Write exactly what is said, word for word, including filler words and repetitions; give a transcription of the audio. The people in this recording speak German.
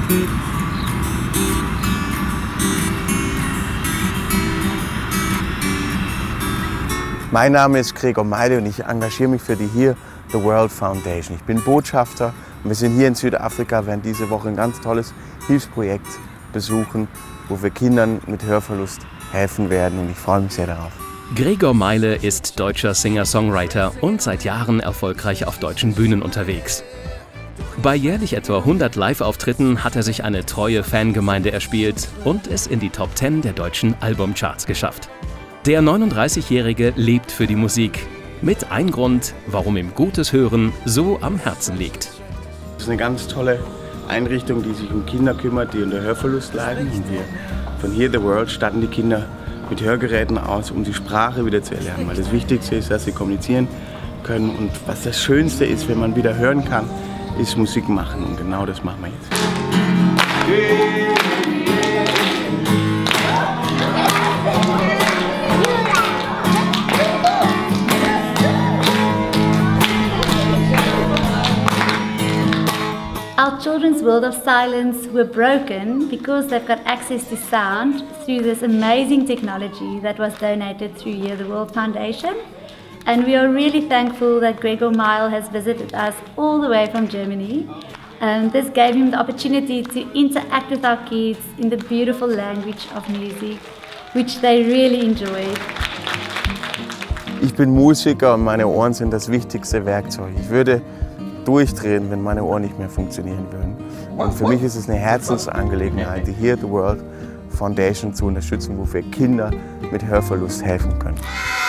Mein Name ist Gregor Meile und ich engagiere mich für die Hear the World Foundation. Ich bin Botschafter und wir sind hier in Südafrika, werden diese Woche ein ganz tolles Hilfsprojekt besuchen, wo wir Kindern mit Hörverlust helfen werden und ich freue mich sehr darauf. Gregor Meile ist deutscher Singer-Songwriter und seit Jahren erfolgreich auf deutschen Bühnen unterwegs. Bei jährlich etwa hundert Live-Auftritten hat er sich eine treue Fangemeinde erspielt und es in die Top zehn der deutschen Albumcharts geschafft. Der neununddreißigjährige lebt für die Musik. Mit ein Grund, warum ihm gutes Hören so am Herzen liegt. Das ist eine ganz tolle Einrichtung, die sich um Kinder kümmert, die unter Hörverlust leiden. Und wir von Hear the World statten die Kinder mit Hörgeräten aus, um die Sprache wieder zu erlernen. Weil das Wichtigste ist, dass sie kommunizieren können. Und was das Schönste ist, wenn man wieder hören kann, ist Musik machen. Und genau das machen wir jetzt. Our children's world of silence were broken because they've got access to sound through this amazing technology that was donated through Hear the World Foundation. And we are really thankful that Gregor Meile has visited us all the way from Germany. And this gave him the opportunity to interact with our kids in the beautiful language of music, which they really enjoyed. Ich bin Musiker und meine Ohren sind das wichtigste Werkzeug. Ich würde durchdrehen, wenn meine Ohren nicht mehr funktionieren würden. Und für mich ist es eine Herzensangelegenheit, die Hear the World Foundation zu unterstützen, wo wir Kinder mit Hörverlust helfen können.